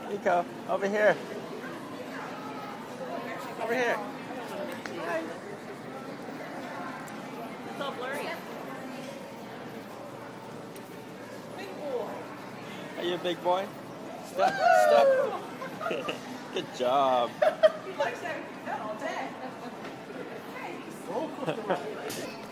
Nico, over here. Over here. Hi. It's all blurry. Big boy. Are you a big boy? Step, step. Good job. He likes that all day.